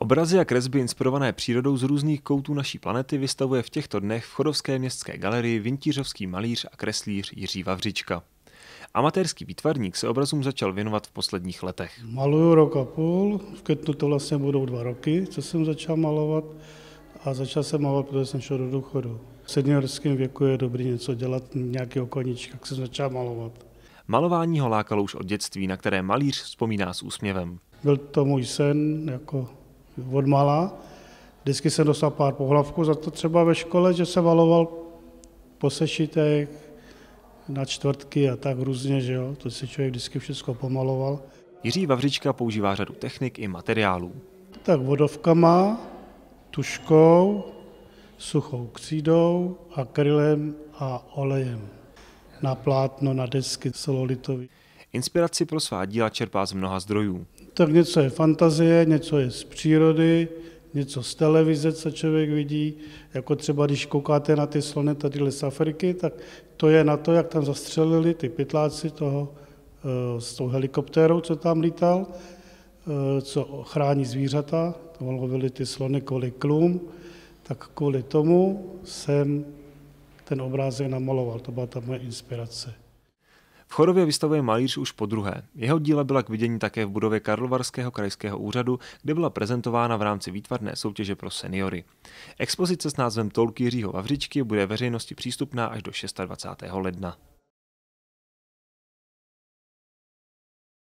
Obrazy a kresby inspirované přírodou z různých koutů naší planety vystavuje v těchto dnech v Chodovské městské galerii vintířovský malíř a kreslíř Jiří Vavřička. Amatérský výtvarník se obrazům začal věnovat v posledních letech. Maluju rok a půl, v květnu to vlastně budou 2 roky, co jsem začal malovat. A začal jsem malovat, protože jsem šel do důchodu. V seniorském věku je dobrý něco dělat, nějakého koníčka, tak jsem začal malovat. Malování ho lákalo už od dětství, na které malíř vzpomíná s úsměvem. Byl to můj sen jako od mala. Vždycky jsem dostal pár pohlavků za to třeba ve škole, že jsem maloval po sešitech na čtvrtky a tak různě, že jo. To si člověk vždycky všechno pomaloval. Jiří Vavřička používá řadu technik i materiálů. Tak vodovkama, tužkou, suchou křídou, akrylem a olejem. Na plátno, na desky celulitové. Inspiraci pro svá díla čerpá z mnoha zdrojů. Tak něco je fantazie, něco je z přírody, něco z televize, co člověk vidí. Jako třeba, když koukáte na ty slony tadyhle z Afriky, tak to je na to, jak tam zastřelili ty pytláci s tou helikoptérou, co tam lítal, co chrání zvířata. To lovili ty slony kvůli klům, tak kvůli tomu jsem ten obrázek namaloval. To byla ta moje inspirace. V Chodově vystavuje malíř už podruhé. Jeho díla byla k vidění také v budově Karlovarského krajského úřadu, kde byla prezentována v rámci výtvarné soutěže pro seniory. Expozice s názvem Toulky Jiřího Vavřičky bude veřejnosti přístupná až do 26. ledna.